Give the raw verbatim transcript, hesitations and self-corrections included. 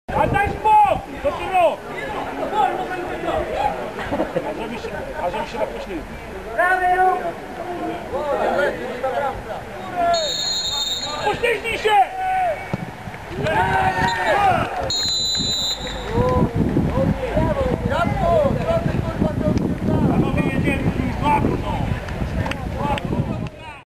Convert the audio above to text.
A daj spok! Co ty rok? A żeby się, a żeby się napuścili. Uśmiechnij się!